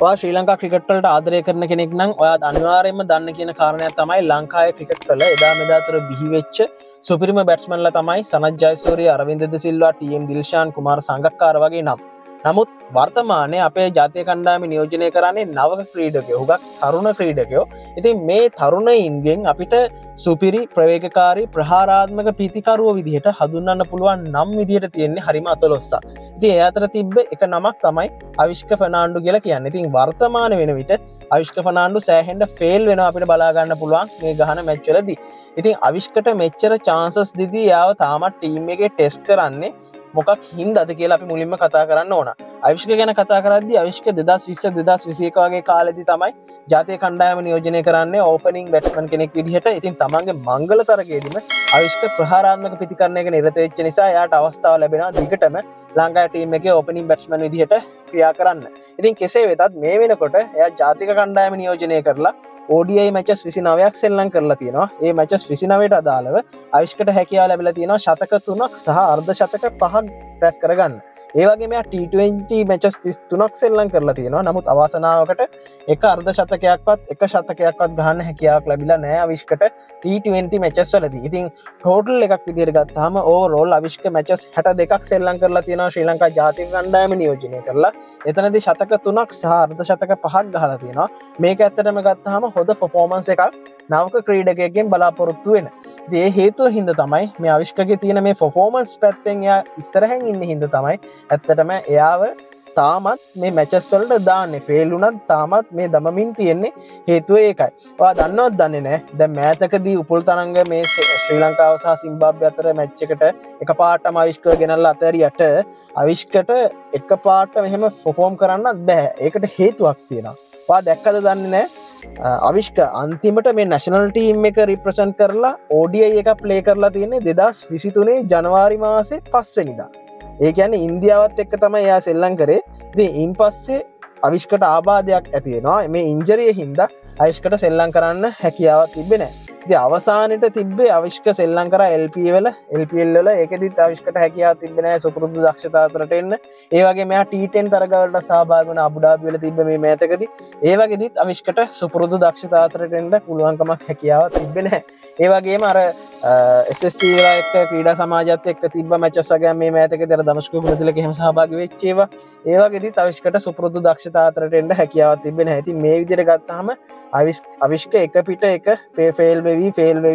ඔයා ශ්‍රී ලංකා ක්‍රිකට් වලට ආදරය කරන කෙනෙක් නම් ඔයා අනිවාර්යයෙන්ම දන්න කියන කාරණයක් තමයි ලංකාවේ ක්‍රිකට් වල එදා මෙදා තුර බිහි වෙච්ච සුපිරිම බැට්ස්මන්ලා තමයි සනත් ජයසූරිය, අරවින්ද ද සිල්වා, ටීඑම් දිල්ෂාන්, කුමාර සංගක්කාර වගේ නම්. නමුත් වර්තමානයේ අපේ ජාතිය කණ්ඩායම නියෝජනය කරන්නේ නවක ක්‍රීඩකයෝ, හුඟක් තරුණ ක්‍රීඩකයෝ. ඉතින් මේ තරුණයින්ගෙන් අපිට සුපිරි ප්‍රවේගකාරී ප්‍රහාරාත්මක පීතිකරුවෝ විදිහට හඳුන්වන්න පුළුවන් නම් විදිහට තියෙන්නේ හරිම අතලොස්සක්. ඉතින් ඒ අතර තිබ්බ එක නමක් තමයි අවිෂ්ක ෆර්නාන්ඩු කියලා කියන්නේ. ඉතින් වර්තමාන වෙන විට අවිෂ්ක ෆර්නාන්ඩු සෑහෙන්න ෆේල් වෙනවා අපිට බලා ගන්න පුළුවන් මේ ගහන මැච් වලදී. ඉතින් අවිෂ්කට මෙච්චර chances දීදී යාව තාමත් ටීම් එකේ ටෙස්ට් කරන්නේ මොකක් හින්දාද කියලා අපි මුලින්ම කතා කරන්න ඕන. අවිෂ්ක ගැන කතා කරද්දී අවිෂ්ක 2020 2021 වගේ කාලෙදී තමයි ජාතිය කණ්ඩායම නියෝජනය කරන්නේ ඕපනින් බැට්ස්මන් කෙනෙක් විදිහට. ඉතින් තමන්ගේ මංගල තරගයේදීම අවිෂ්ක ප්‍රහාරාත්මක ප්‍රතිකරණයක නිරත වෙච්ච නිසා එයාට අවස්ථාව ලැබෙනවා දිගටම ලංකාවේ ටීම් එකේ ඕපනින් බැට්ස්මන් විදිහට ක්‍රියා කරන්න. ඉතින් කෙසේ වෙතත් මේ වෙනකොට එයා ජාතික කණ්ඩායම නියෝජනය කරලා ODI මැචස් 29ක් සෙල්ලම් කරලා තියෙනවා. ඒ මැචස් 29ට අදාළව අවිෂ්කට හැකියාව ලැබිලා තියෙනවා ශතක 3ක් සහ අර්ධ ශතක 5ක් රැස් කරගන්න. ඒ වගේම එයා T20 මැචස් 33ක් සෙල්ලම් කරලා තියෙනවා. නමුත් අවාසනාවකට එක අර්ධ ශතකයක්වත් එක ශතකයක්වත් ගහන්න හැකියාවක් ලැබිලා නැහැ අවිෂ්කට T20 මැචස් වලදී. ඉතින් ටෝටල් එකක් විදිහට ගත්තාම ඕවරෝල් අවිෂ්ක මැචස් 62ක් සෙල්ලම් කරලා තියෙනවා ශ්‍රී ලංකා ජාතික කණ්ඩායම නියෝජනය කරලා. එතනදී ශතක 3ක් සහ අර්ධ ශතක 5ක් ගහලා තියෙනවා. මේක ඇත්තටම ගත්තාම හොඳ පර්ෆෝමන්ස් එකක් නවක ක්‍රීඩකයෙක්ගෙන් බලාපොරොත්තු වෙන. ඉතින් ඒ හේතුව හින්දා තමයි මේ අවිෂ්කගේ තියෙන මේ පර්ෆෝමන්ස් පැත්තෙන් එයා ඉස්සරහින් ඉන්න හින්දා තමයි ඇත්තටම එයාව තාමත් මේ මැචස් වලට දාන්නේ. ෆේල් වුණත් තාමත් මේ දමමින් තියෙන්නේ හේතුව ඒකයි. ඔයා දන්නවද දන්නේ නැහැ. දැන් මෑතකදී උපුල් තරංග මේ ශ්‍රී ලංකාව සහ සිම්බාබ්වේ අතර මැච් එකට එකපාරටම අවිෂ්කව ගෙනල්ලා අතහැරියට අවිෂ්කට එකපාරට මෙහෙම පර්ෆෝම් කරන්නත් බෑ. ඒකට හේතුවක් තියෙනවා. ඔයා දැක්කද දන්නේ නැහැ. අවිෂ්ක අන්තිමට මේ නැෂනල් ටීම් එක රිප්‍රසන්ට් කරලා ODI එක ප්ලේ කරලා තියෙන්නේ 2023 ජනවාරි මාසේ 5 වෙනිදා. ඒ කියන්නේ ඉන්දියාවත් එක්ක තමයි එයා සෙල්ලම් කරේ. ඉතින් ඉන් පස්සේ අවිෂ්කට ආබාධයක් ඇති වෙනවා. මේ ඉන්ජරිය හින්දා අවිෂ්කට සෙල්ලම් කරන්න හැකියාවක් තිබ්බේ නැහැ. ඉතින් අවසානෙට තිබ්බේ අවිෂ්ක සෙල්ලම් කරා LPL වල ඒකෙදිත් අවිෂ්කට හැකියාවක් තිබ්බේ නැහැ සුපුරුදු දක්ෂතා අතරට එන්න. ඒ වගේ මෙයා T10 තරගවලට සහභාගී වුණ අබුඩාබි වල තිබ්බ මේ මෑතකදී ඒ වගේදිත් අවිෂ්කට සුපුරුදු දක්ෂතා අතරට එන්න පුළුවන්කමක් හැකියාවක් තිබ්බේ නැහැ. ඒ වගේම අර SSC වල එක්ක ක්‍රීඩා සමාජයත් එක්ක තිබ්බ මැචස් වගේ මේ මෑතකදී අර දමස්ක ගුණතිලක එහෙම සහභාගී වෙච්ච ඒවා ඒ වගේදිත් අවිෂ්කට සුපුරුදු දක්ෂතා අතරට එන්න හැකියාවක් තිබ්බේ නැහැ. ඉතින් මේ විදිහට ගත්තාම අවිෂ්ක එක පිට එක ෆේල් වෙවි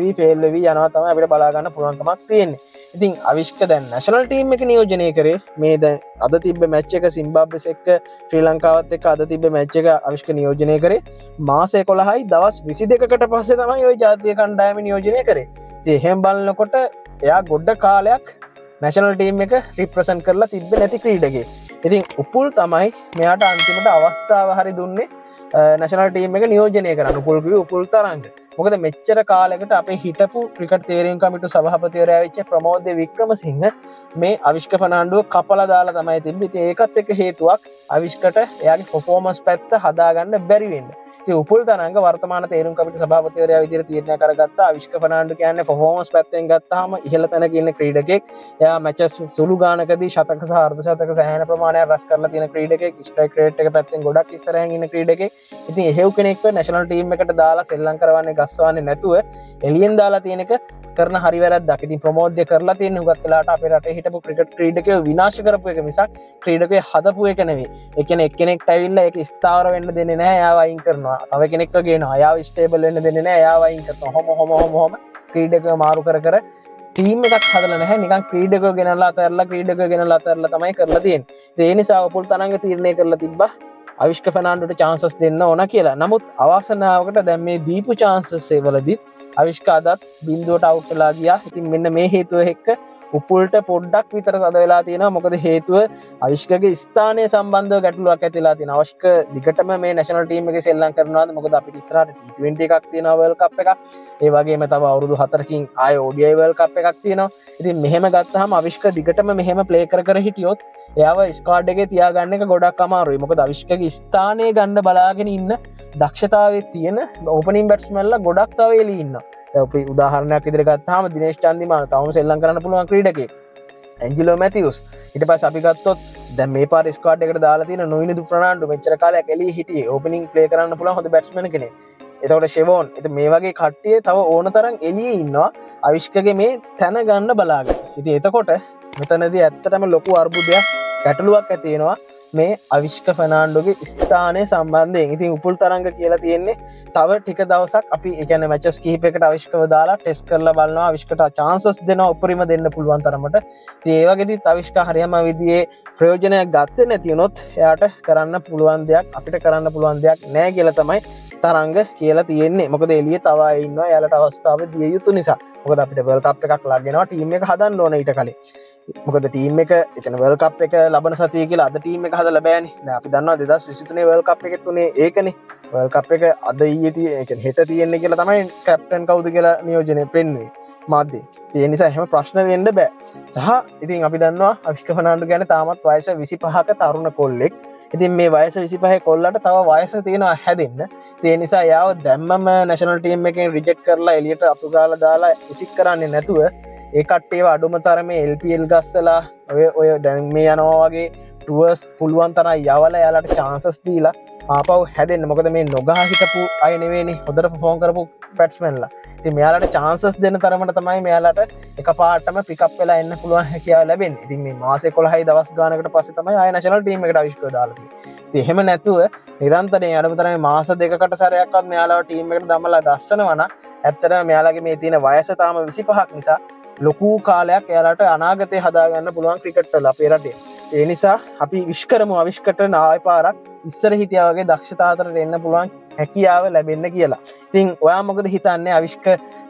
යනවා තමයි අපිට බලා ගන්න පුළුවන්කමක් තියෙන්නේ. ඉතින් අවිෂ්ක දැන් නැෂනල් ටීම් එක නියෝජනය කරේ මේ දැන් අද තිබ්බ මැච් එක සිම්බාබ්වෙස් එක්ක ශ්‍රී ලංකාවත් එක්ක අද තිබ්බ මැච් එක අවිෂ්ක නියෝජනය කරේ මාස 11යි දවස් 22කට පස්සේ තමයි ওই ජාතිය කණ්ඩායම නියෝජනය කරේ. ඉතින් එහෙම බලනකොට එයා ගොඩ කාලයක් නැෂනල් ටීම් එක රිප්‍රසන්ට් කරලා තිබ්බේ නැති ක්‍රීඩකයෙක්. ඉතින් උපුල් තමයි මෙයාට අන්තිමට අවස්ථාව හරි දුන්නේ නැෂනල් ටීම් එක නියෝජනය කරන්න. උපුල් තරංග. මොකද මෙච්චර කාලයකට අපේ හිටපු ක්‍රිකට් තේරීම් කමිටු සභාපතිවරයා වෙච්ච ප්‍රමෝද් වික්‍රමසිංහ මේ අවිෂ්ක ෆර්නාන්ඩුව කපලා දාලා තමයි තිබ්බේ. ඉතින් ඒකත් එක හේතුවක් අවිෂ්කට එයාගේ පර්ෆෝමන්ස් පැත්ත හදාගන්න බැරි වෙන්න. ඉතින් උපුල් තරංග වර්තමාන තේරීම් කමිටු සභාපතිවරයා විදිහට තීරණය කරගත්තා අවිෂ්ක ෆර්නාන්ඩු කියන්නේ පර්ෆෝමන්ස් පැත්තෙන් ගත්තාම ඉහළ තැනක ඉන්න ක්‍රීඩකයෙක්. එයා මැචස් සුළු ගානකදී ශතක සහ අර්ධ ශතක සෑහෙන ප්‍රමාණයක් රැස් කරලා තියෙන ක්‍රීඩකයෙක්. ස්ට්‍රයික් රේට් එක පැත්තෙන් ගොඩක් ඉස්සරහින් ඉන්න ක්‍රීඩකයෙක්. ඉතින් එහෙව් කෙනෙක්ව නැෂනල් ටීම් එකට දාලා සෙල්ලම් කරවන්නේ ගස්සවන්නේ නැතුව එළියෙන් දාලා තියෙන එක කරන හරි වැරද්දක්. ඉතින් ප්‍රමෝද්‍ය කරලා තියෙන හුඟක් වෙලාවට අපේ රටේ හිටපු ක්‍රිකට් ක්‍රීඩකයෝ විනාශ කරපු එක මිසක් ක්‍රීඩකයෝ හදපු එක නෙවෙයි. ඒ කියන්නේ එක්කෙනෙක්ට ඇවිල්ලා ඒක ස්ථාවර වෙන්න දෙන්නේ නැහැ. එයාව අයින් කරනවා. තව කෙනෙක්ව ගේනවා. එයාව ස්ටේබල් වෙන්න දෙන්නේ නැහැ. එයාව අයින් කරනවා. හොම ක්‍රීඩකයෝ මාරු කර ටීම් එකක් හදලා නැහැ. නිකන් ක්‍රීඩකයෝ ගෙනල්ලා අතහැරලා තමයි කරලා තියෙන්නේ. ඒ නිසා උපුල් තරංග තීරණය කරලා තිබ්බා අවිෂ්ක ෆර්නාන්ඩුට chances දෙන්න ඕන කියලා. නමුත් අවාසනාවකට දැන් මේ දීපු chances වලදී අවිෂ්ක අදත් බින්දුවට අවුට් වෙලා ගියා. ඉතින් මෙන්න මේ හේතුව එක්ක උපුල්ට පොඩ්ඩක් විතර තද වෙලා තියෙනවා. මොකද හේතුව අවිෂ්කගේ ස්ථානය සම්බන්ධව ගැටලුවක් ඇතිලා තියෙනවා. අවිෂ්ක දිගටම මේ නැෂනල් ටීම් එකේ සෙල්ලම් කරනවාද? මොකද අපිට ඉස්සරහට T20 එකක් තියෙනවා, වර්ල්ඩ් කප් එකක්. ඒ වගේම තව අවුරුදු 4කින් ආය ODI වර්ල්ඩ් කප් එකක් තියෙනවා. ඉතින් මෙහෙම ගත්තාම අවිෂ්ක දිගටම මෙහෙම ප්ලේ කර හිටියොත් එයාව ස්ක්වාඩ් එකේ තියාගන්න එක ගොඩක් අමාරුයි. මොකද අවිෂ්කගේ ස්ථානය ගන්න බලාගෙන ඉන්න දක්ෂතාවයේ තියෙන ඕපනින් බැට්ස්මන්ලා ගොඩක් තව එළියේ ඉන්නවා. දැන් අපි උදාහරණයක් විදිහට ගත්තාම දිනේෂ් චන්දිමාල් තවම සෙල්ලම් කරන්න පුළුවන් ක්‍රීඩකයෙක්. ඇන්ජිලෝ මැතිවස් ඊට පස්සේ අපි ගත්තොත් දැන් මේ පාර ස්ක්වාඩ් එකට දාලා තියෙන නොයිනිදු ප්‍රනාන්ඩු මෙච්චර කාලයක් එළියේ හිටියේ ඕපනින් ප්ලේ කරන්න පුළුවන් හොඳ බැට්ස්මන් කෙනෙක්. එතකොට ෂෙවෝන් ඉතින් මේ වගේ කට්ටිය තව ඕන තරම් එළියේ ඉන්නවා අවිෂ්කගේ මේ තැන ගන්න බලාගෙන. ඉතින් එතකොට මෙතනදී ඇත්තටම ලොකු අර්බුදයක් ගැටලුවක් ඇති වෙනවා මේ අවිෂ්ක ෆර්නාන්ඩෝගේ ස්ථානය සම්බන්ධයෙන්. ඉතින් උපුල් තරංග කියලා තියෙන්නේ තව ටික දවසක් අපි ඒ කියන්නේ මැචස් කිහිපයකට අවිෂ්කව දාලා ටෙස්ට් කරලා බලනවා අවිෂ්කට chances දෙනවා උපරිම දෙන්න පුළුවන් තරමට. ඉතින් ඒ වගේදීත් අවිෂ්ක හරියම විදිහේ ප්‍රයෝජනයක් ගත්තේ නැති වුණොත් එයාට කරන්න පුළුවන් දෙයක් අපිට කරන්න පුළුවන් දෙයක් නැහැ කියලා තමයි තරංග කියලා තියෙන්නේ. මොකද එළියේ තව අය ඉන්නවා එයාලට අවස්ථාව දිය යුතු නිසා. මොකද අපිට වර්ල්ඩ් කප් එකක් ලග්ගෙනවා ටීම් එක හදන්න ඕන ඊට කලින්. මොකද ටීම් එක එකන වර්ල්ඩ් කප් එක ලබන සතිය කියලා අද ටීම් එක හදලා බෑනේ. දැන් අපි දන්නවා 2023 වර්ල්ඩ් කප් එකෙත් උනේ ඒකනේ. වර්ල්ඩ් කප් එක අද ඊයේ තියෙන්නේ ඒ කියන්නේ හෙට තියෙන්නේ කියලා තමයි කැප්ටන් කවුද කියලා නියෝජනය පෙන්වන්නේ මාධ්‍යයේ. ඒ නිසා එහෙම ප්‍රශ්න වෙන්න බෑ. සහ ඉතින් අපි දන්නවා අවිෂ්ක ෆර්නාන්ඩෝ කියන්නේ තාමත් වයස 25ක තරුණ කොල්ලෙක්. ඉතින් මේ වයස 25 කොල්ලන්ට තව වයස තියෙනවා හැදෙන්න. ඒ නිසා යාව දැම්මම නැෂනල් ටීම් එකෙන් රිජෙක්ට් කරලා එළියට අතු ගාලා දාලා විසික් කරන්නේ නැතුව ඒ කට්ටියව අඩුම තරමේ LPL ගස්සලා ඔය දැන් මේ යනවා වගේ ටුවර්ස් පුළුවන් තරම් යවලා යාලට chances දීලා ආපහු හැදෙන්න. මොකද මේ නොගහ හිටපු අය නෙවෙයිනේ හොඳට perform කරපු බැට්ස්මන්ලා. ඉතින් මෙයාලට chances දෙන්න තරමට තමයි මෙයාලට එකපාරටම pick up වෙලා එන්න පුළුවන් හැකියාව ලැබෙන්නේ. ඉතින් මේ මාස 11යි දවස් ගානකට පස්සේ තමයි ආය නැෂනල් ටීම් එකට අවිෂ්කව දාලා තියෙන්නේ. ඉතින් එහෙම නැතුව නිරන්තරයෙන් අඩුම තරමේ මාස දෙකකට සැරයක්වත් මෙයාලව ටීම් එකට දමලා ගස්සනවා නම් ඇත්තටම මෙයාලගේ මේ තියෙන වයස තාම 25ක් නිසා ලොකු කාලයක් එයාලට අනාගතය හදාගන්න පුළුවන් ක්‍රිකට් වල අපේ රටේ. ඒ නිසා අපි විශ් කරමු අවිෂ්කට නාය පාරක් ඉස්සර හිටියා වගේ දක්ෂතා අතරට එන්න පුළුවන් හැකියාව ලැබෙන්න කියලා. ඉතින් ඔයා මොකද හිතන්නේ අවිෂ්ක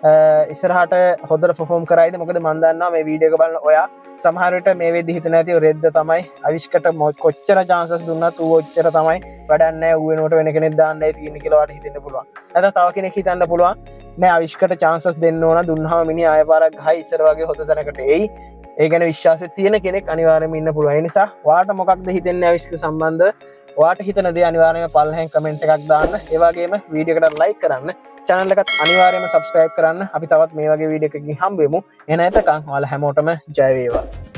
ඉස්සරහට හොඳට perform කරයිද? මොකද මම දන්නවා මේ වීඩියෝ එක බලන ඔයා සමහර විට මේ වෙද්දි හිතන ඇති රෙද්ද තමයි අවිෂ්කට කොච්චර chances දුන්නත් ඌ ඔච්චර තමයි වැඩක් නැහැ ඌ වෙනුවට වෙන කෙනෙක් දාන්නයි තියෙන්නේ කියලා වාට හිතෙන්න පුළුවන්. නැත්නම් තව කෙනෙක් හිතන්න පුළුවන් නෑ අවිෂ්කට chances දෙන්න ඕන දුන්නාම මිනිහා ආය පාරක් ගහයි ඉස්සර වගේ හොඳ තැනකට එයි. ඒ ගැන විශ්වාසය තියෙන කෙනෙක් අනිවාර්යයෙන්ම ඉන්න පුළුවන්. ඒ නිසා ඔයාට මොකක්ද හිතෙන්නේ අවිෂ්ක සම්බන්ධව? ඔයාට හිතන දේ අනිවාර්යයෙන්ම පල්ලෙහෙන් කමෙන්ට් එකක් දාන්න. ඒ වගේම වීඩියෝ එකට ලයික් කරන්න. channel එකත් අනිවාර්යයෙන්ම subscribe කරන්න. අපි තවත් මේ වගේ වීඩියෝ එකකින් හම්බ වෙමු. එහෙනම් එතකන් ඔයාලා හැමෝටම ජය වේවා.